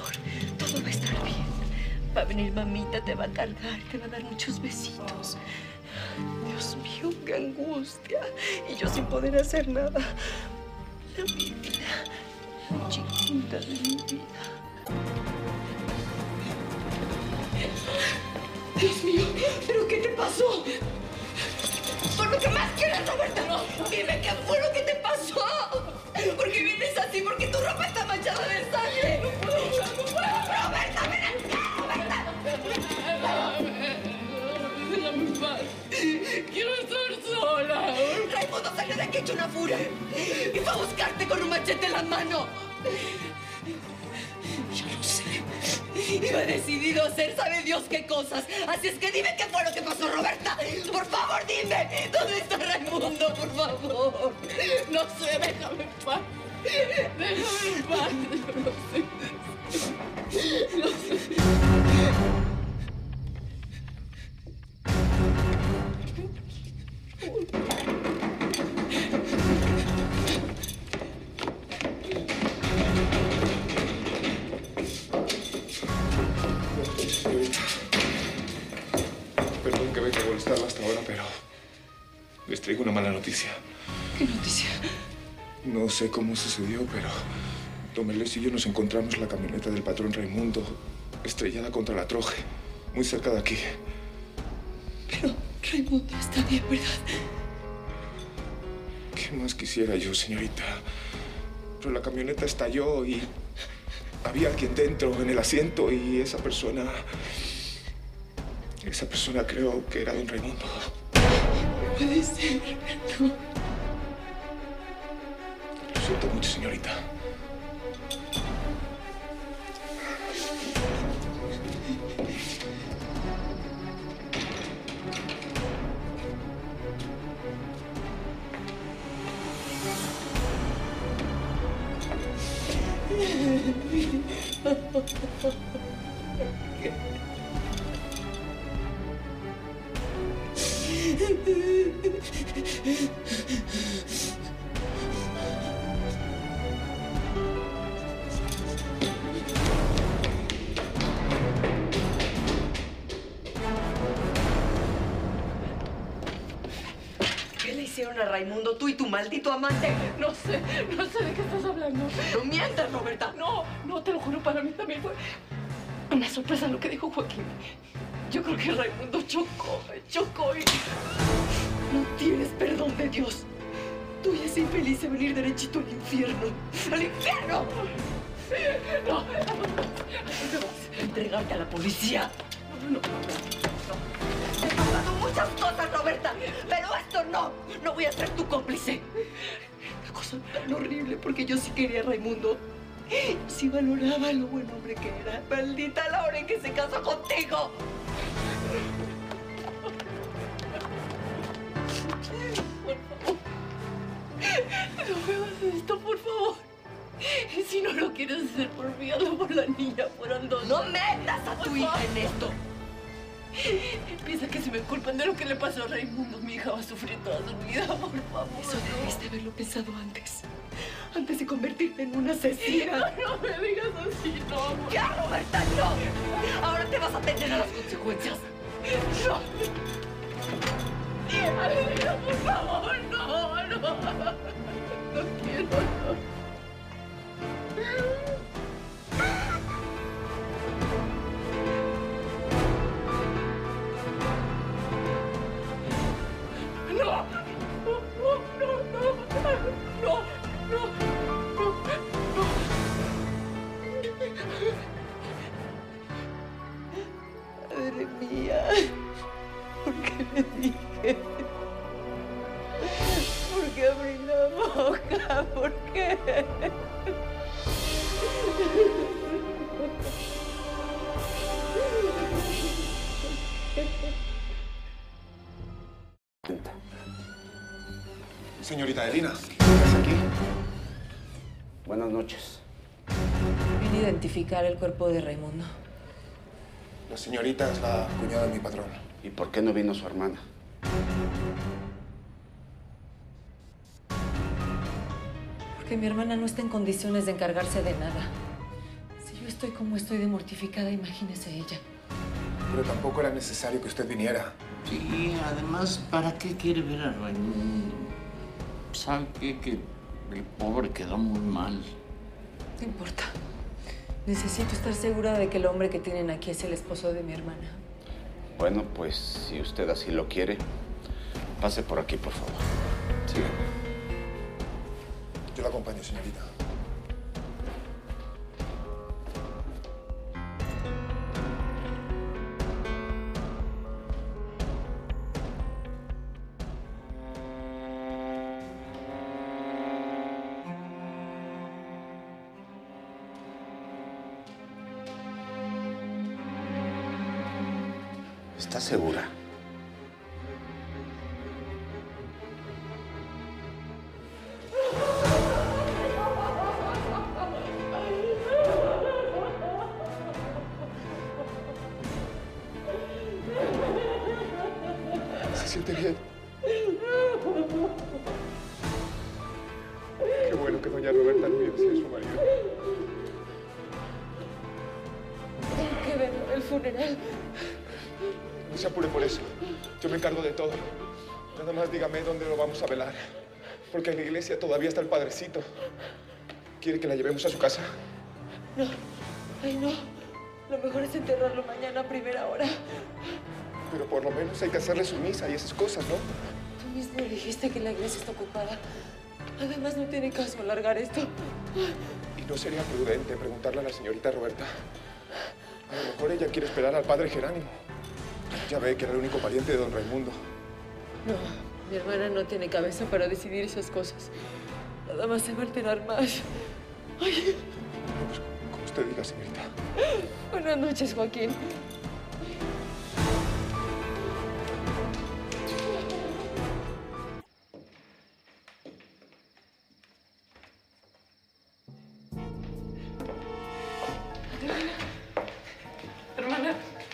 favor. Todo va a estar bien. Va a venir mamita, te va a cargar, te va a dar muchos besitos. Dios mío, qué angustia. Y yo sin poder hacer nada. Mi vida, mi chiquita de mi vida. Dios mío, ¿pero qué te pasó? Por lo que más quieras, Roberta, dime qué fue lo que te pasó. ¿Por qué vienes así? Porque tu ropa está manchada de sangre. No puedo hablar, no puedo. Roberta, ven acá, Roberta. Déjame en paz. Quiero estar sola. Raimundo salió de aquí hecho una furia y fue a buscarte con un machete en la mano. Yo lo sé. Iba decidido a hacer sabe Dios qué cosas. Así es que dime qué fue lo que pasó, Roberta. Por favor, dime. ¿Dónde está Raimundo, por favor? No sé, déjame en paz. Déjame en paz. No sé. Perdón que venga a molestarla hasta ahora, pero les traigo una mala noticia. ¿Qué noticia? No sé cómo sucedió, pero Domelés y yo nos encontramos la camioneta del patrón Raimundo estrellada contra la troje, muy cerca de aquí. Pero Raimundo está bien, ¿verdad? ¿Qué más quisiera yo, señorita? Pero la camioneta estalló y había alguien dentro, en el asiento, y esa persona creo que era don Raimundo. No puede ser, no. Lo siento mucho, señorita. ¿Qué le hicieron a Raimundo, tú y tu maldito amante? No sé de qué estás hablando. No mientas, Roberta. No, te lo juro, para mí también fue una sorpresa lo que dijo Joaquín. Yo creo que Raimundo chocó y... No tienes perdón de Dios. Tú y ese infeliz a venir derechito al infierno. ¡Al infierno! No. Entregarte a la policía. No. Te he pasado muchas cosas, Roberta, pero esto no. No voy a ser tu cómplice. Una cosa tan horrible, porque yo sí quería a Raimundo. Sí valoraba lo buen hombre que era. Maldita la hora en que se casó contigo. No me hagas esto, por favor. Y si no lo quieres hacer por mí, hazlo por la niña, por Andón. No metas a tu hija en esto. Piensa que si me culpan de lo que le pasó a Raimundo, mi hija va a sufrir toda su vida, por favor. Eso debiste haberlo pensado antes. Antes de convertirme en una asesina. No me digas así, no. ¡Ya, Roberta, no! Ahora te vas a tener a las consecuencias. No. Aleluya, por favor, no. No quiero, no. Madre mía, ¿por qué me dije? ¿Por qué abrí la boca? ¿Por qué? Señorita Adelina. ¿Estás aquí? Buenas noches. Vine a identificar el cuerpo de Raimundo. La señorita es la cuñada de mi patrón. ¿Y por qué no vino su hermana? Porque mi hermana no está en condiciones de encargarse de nada. Si yo estoy como estoy de mortificada, imagínese ella. Pero tampoco era necesario que usted viniera. Sí, además, ¿para qué quiere ver a Raimundo? ¿Sabe qué? Que el pobre quedó muy mal. No importa. Necesito estar segura de que el hombre que tienen aquí es el esposo de mi hermana. Bueno, pues si usted así lo quiere, pase por aquí, por favor. Sí. Yo la acompaño, señorita. ¿Está segura? ¿Se siente bien? Qué bueno que doña Roberta no iba a ser su marido. Tengo que ver el funeral. No se apure por eso. Yo me encargo de todo. Nada más dígame dónde lo vamos a velar. Porque en la iglesia todavía está el padrecito. ¿Quiere que la llevemos a su casa? No. Ay, no. Lo mejor es enterrarlo mañana a primera hora. Pero por lo menos hay que hacerle su misa y esas cosas, ¿no? Tú mismo dijiste que la iglesia está ocupada. Además, no tiene caso alargar esto. Y no sería prudente preguntarle a la señorita Roberta. A lo mejor ella quiere esperar al padre Jerónimo. Ya ve que era el único pariente de don Raimundo. No, mi hermana no tiene cabeza para decidir esas cosas. Nada más se va a alterar más. Ay. Pues, como usted diga, señorita. Buenas noches, Joaquín. Hermana,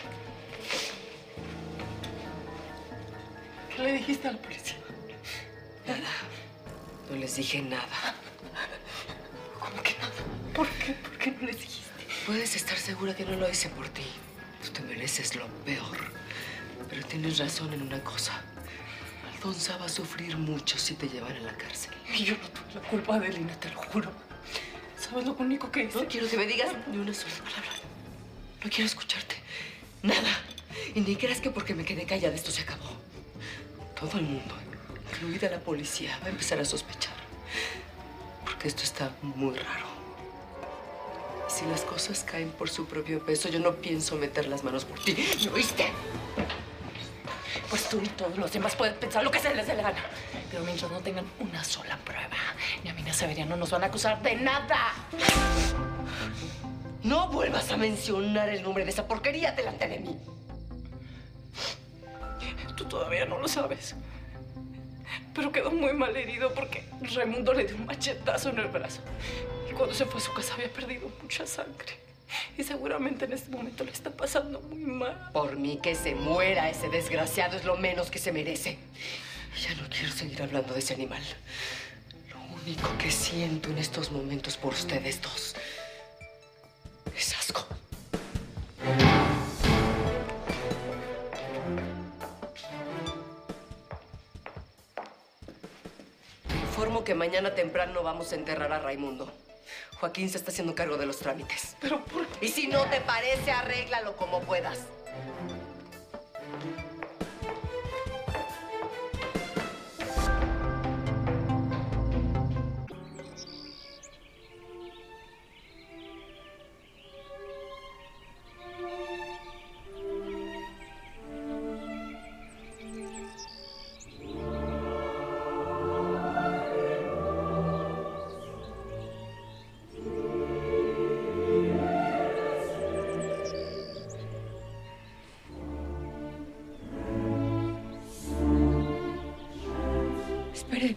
¿qué le dijiste a la policía? Nada. No les dije nada. ¿Cómo que nada? ¿Por qué? ¿Por qué no les dijiste? Puedes estar segura que no lo hice por ti. Tú te mereces lo peor. Pero tienes razón en una cosa. Aldonza va a sufrir mucho si te llevan a la cárcel. Y yo no tuve la culpa de Lina, te lo juro. ¿Sabes lo único que hice? No quiero que me digas ni una sola palabra. No quiero escucharte. Nada. Y ni creas que porque me quedé callada esto se acabó. Todo el mundo, incluida la policía, va a empezar a sospechar. Porque esto está muy raro. Y si las cosas caen por su propio peso, yo no pienso meter las manos por ti. ¿Me oíste? Pues tú y todos los demás pueden pensar lo que se les dé la gana. Pero mientras no tengan una sola prueba, ni a mí ni a Severiano no nos van a acusar de nada. No vuelvas a mencionar el nombre de esa porquería delante de mí. Tú todavía no lo sabes. Pero quedó muy mal herido porque Raimundo le dio un machetazo en el brazo. Y cuando se fue a su casa había perdido mucha sangre. Y seguramente en este momento le está pasando muy mal. Por mí que se muera ese desgraciado es lo menos que se merece. Ya no quiero seguir hablando de ese animal. Lo único que siento en estos momentos por ustedes dos es asco. Informo que mañana temprano vamos a enterrar a Raimundo. Joaquín se está haciendo cargo de los trámites. ¿Pero por qué? Y si no te parece, arréglalo como puedas. Esperen.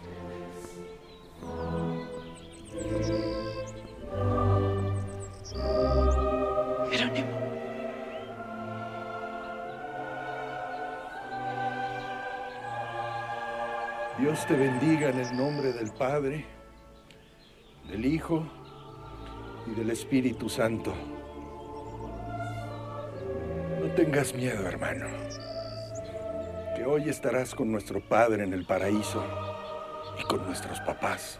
Jerónimo. Dios te bendiga en el nombre del Padre, del Hijo y del Espíritu Santo. tengas miedo, hermano. Que hoy estarás con nuestro Padre en el paraíso y con nuestros papás.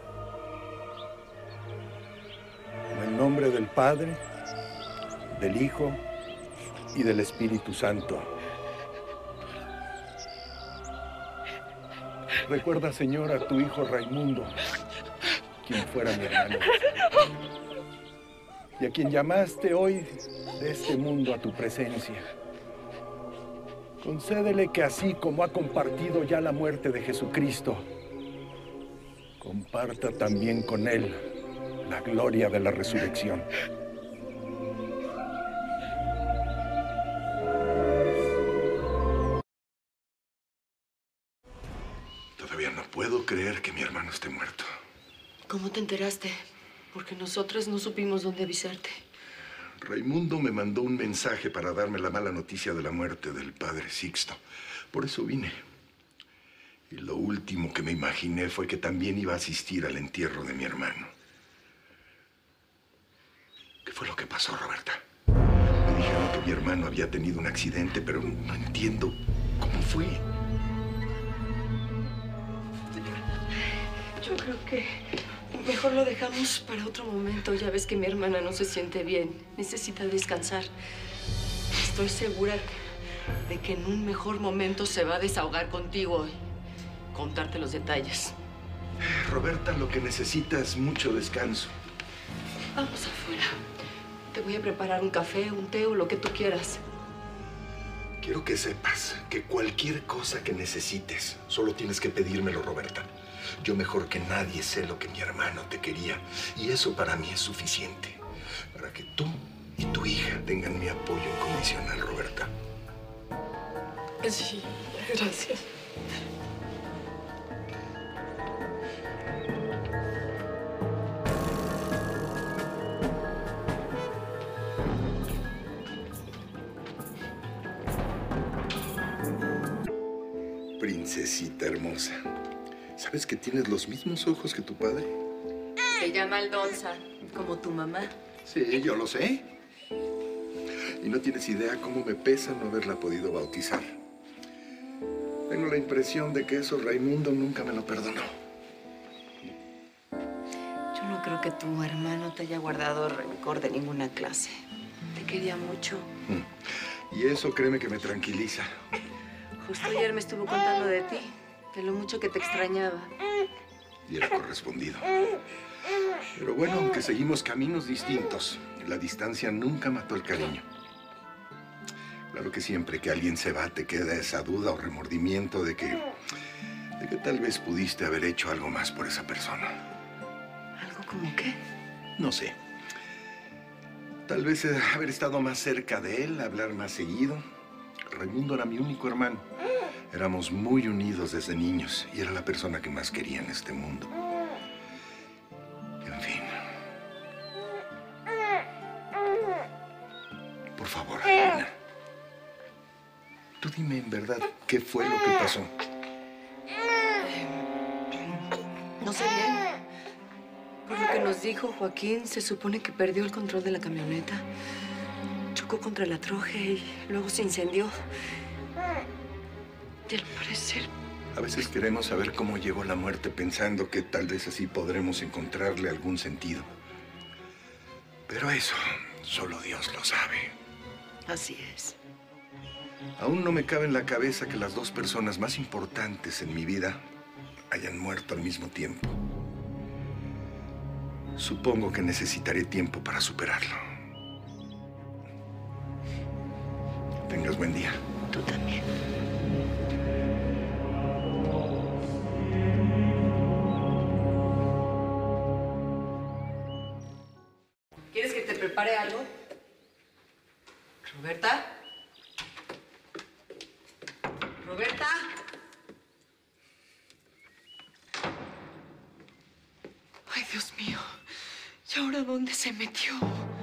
En el nombre del Padre, del Hijo y del Espíritu Santo. Recuerda, Señor, a tu hijo Raimundo, quien fuera mi hermano, y a quien llamaste hoy de este mundo a tu presencia. Concédele que así como ha compartido ya la muerte de Jesucristo, comparta también con él la gloria de la resurrección. Todavía no puedo creer que mi hermano esté muerto. ¿Cómo te enteraste? Porque nosotras no supimos dónde avisarte. Raimundo me mandó un mensaje para darme la mala noticia de la muerte del padre Sixto. Por eso vine. Y lo último que me imaginé fue que también iba a asistir al entierro de mi hermano. ¿Qué fue lo que pasó, Roberta? Me dijeron que mi hermano había tenido un accidente, pero no entiendo cómo fue. Yo creo que mejor lo dejamos para otro momento. Ya ves que mi hermana no se siente bien. Necesita descansar. Estoy segura de que en un mejor momento se va a desahogar contigo y contarte los detalles. Roberta, lo que necesita es mucho descanso. Vamos afuera. Te voy a preparar un café, un té o lo que tú quieras. Quiero que sepas que cualquier cosa que necesites, solo tienes que pedírmelo, Roberta. Yo mejor que nadie sé lo que mi hermano te quería. Y eso para mí es suficiente. Para que tú y tu hija tengan mi apoyo incondicional, Roberta. Sí, gracias. Princesita hermosa. ¿Sabes que tienes los mismos ojos que tu padre? Se llama Aldonza, como tu mamá. Sí, yo lo sé. Y no tienes idea cómo me pesa no haberla podido bautizar. Tengo la impresión de que eso Raimundo nunca me lo perdonó. Yo no creo que tu hermano te haya guardado rencor de ninguna clase. Te quería mucho. Y eso, créeme, que me tranquiliza. Justo ayer me estuvo contando de ti, de lo mucho que te extrañaba. Y era correspondido. Pero bueno, aunque seguimos caminos distintos, la distancia nunca mató el cariño. Claro que siempre que alguien se va te queda esa duda o remordimiento de que tal vez pudiste haber hecho algo más por esa persona. ¿Algo como qué? No sé. Tal vez haber estado más cerca de él, hablar más seguido. Raimundo era mi único hermano. Éramos muy unidos desde niños y era la persona que más quería en este mundo. En fin. Por favor, Reina. Tú dime en verdad qué fue lo que pasó. No sé bien. Por lo que nos dijo Joaquín, se supone que perdió el control de la camioneta. Chocó contra la troje y luego se incendió. Y al parecer... A veces queremos saber cómo llegó la muerte pensando que tal vez así podremos encontrarle algún sentido. Pero eso solo Dios lo sabe. Así es. Aún no me cabe en la cabeza que las dos personas más importantes en mi vida hayan muerto al mismo tiempo. Supongo que necesitaré tiempo para superarlo. Tengas buen día. Tú también. ¿Quieres que te prepare algo? ¿Roberta? ¿Roberta? Ay, Dios mío. ¿Y ahora dónde se metió?